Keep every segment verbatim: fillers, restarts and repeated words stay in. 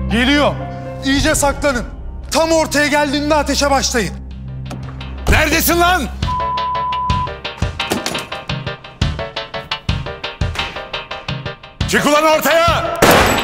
Geliyor. İyice saklanın. Tam ortaya geldiğinde ateşe başlayın. Neredesin lan? Çık ulan ortaya!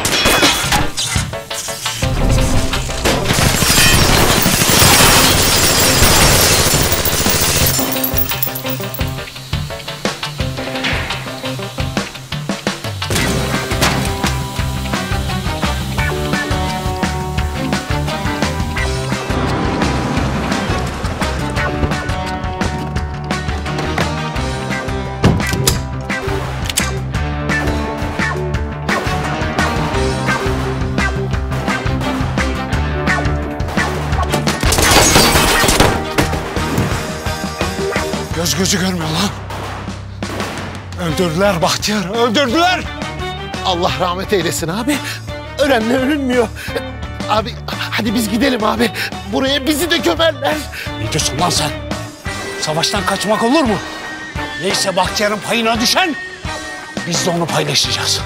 Göz gözü görmüyor lan. Öldürdüler Bahtiyar, öldürdüler. Allah rahmet eylesin abi. Ölenle ölünmüyor. Abi hadi biz gidelim abi. Buraya bizi de gömerler. Ne diyorsun lan sen? Savaştan kaçmak olur mu? Neyse Bahtiyar'ın payına düşen, biz de onu paylaşacağız.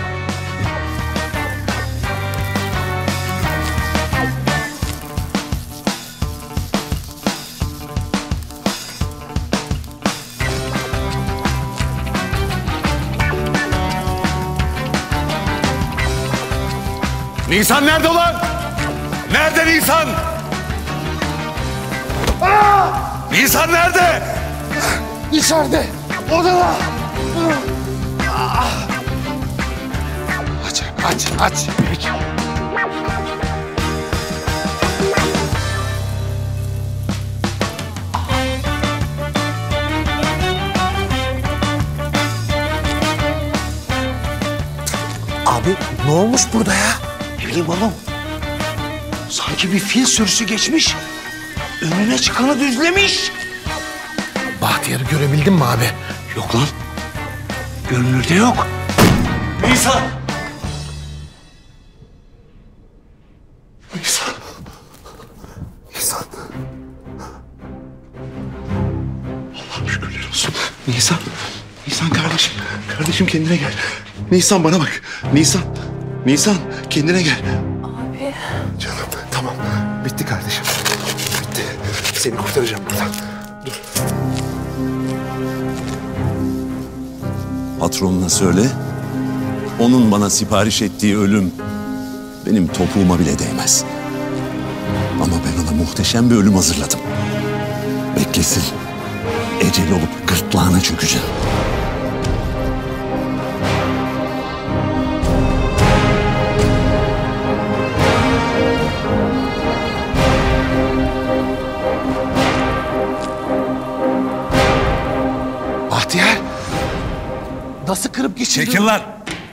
Nisan nerede ulan? Nerede Nisan? Aa! Nisan nerede? İçeride. Odada. Aç, aç, aç. Peki. Abi ne olmuş burada ya? Ne bileyim oğlum. Sanki bir fil sürüsü geçmiş. Önüne çıkanı düzlemiş. Bahtiyar'ı görebildin mi abi? Yok lan. Görünürde yok. Nisan! Nisan. Nisan. Allah'ım şükürler olsun. Nisan. Nisan kardeşim. Kardeşim kendine gel. Nisan bana bak. Nisan. Nisan kendine gel. Abi. Canım tamam. Bitti kardeşim. Bitti. Seni kurtaracağım buradan. Dur. Patronuna söyle, onun bana sipariş ettiği ölüm benim topuğuma bile değmez. Ama ben ona muhteşem bir ölüm hazırladım. Beklesin, ecel olup gırtlağına çökeceğim. Bahtiyar. Nasıl kırıp geçirdin? Çekil lan!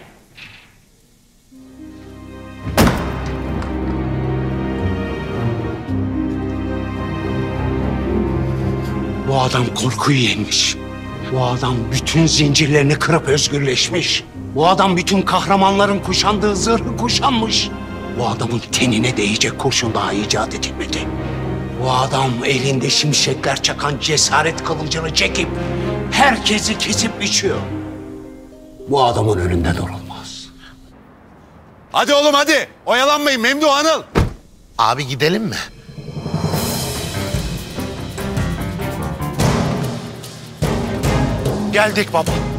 Bu adam korkuyu yenmiş. Bu adam bütün zincirlerini kırıp özgürleşmiş. Bu adam bütün kahramanların kuşandığı zırhı kuşanmış. Bu adamın tenine değecek kurşun daha icat edilmedi. Bu adam elinde şimşekler çakan cesaret kılıcını çekip herkesi kesip biçiyor. Bu adamın önünde durulmaz. Hadi oğlum hadi! Oyalanmayın Memduh, Anıl! Abi gidelim mi? Geldik baba.